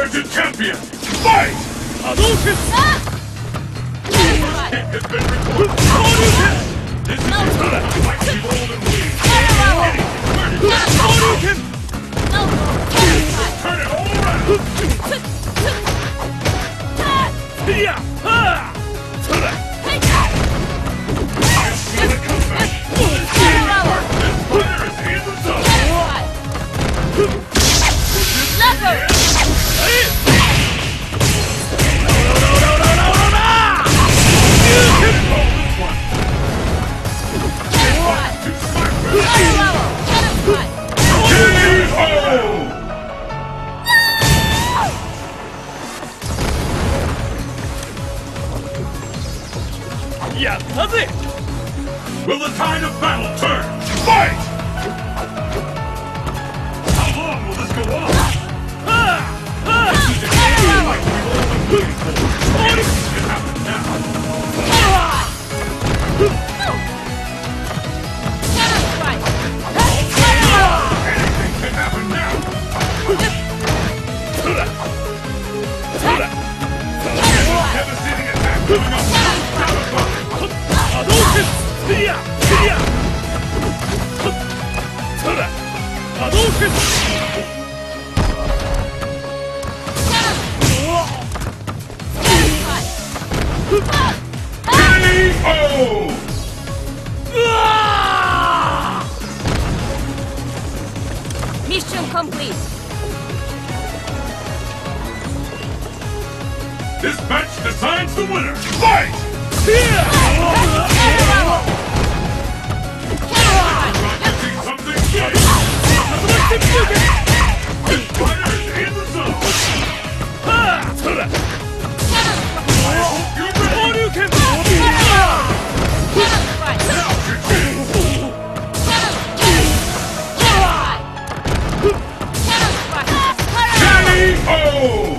Emergent champion! Fight! Hadouken! Kick has been recorded! This is your time to fight the golden wings! Hadouken! Turn it all around! Yeah! Ha! Tura! I see the comeback! This fighter is in the zone! Yattaze! Will the tide of battle turn? Fight! How long will this go on? This is a game like we've all been waiting for. Anything can happen now. Anything can happen now. Devastating attack coming up. Hadouken! Yeah! Yeah! Tura! Hadouken! KO! Mission complete. This match decides the winner. Fight! Yeah! Practicing something great. This fighter is in the zone. Tura! I hope you're ready. Hadouken! Now's your chance. KO!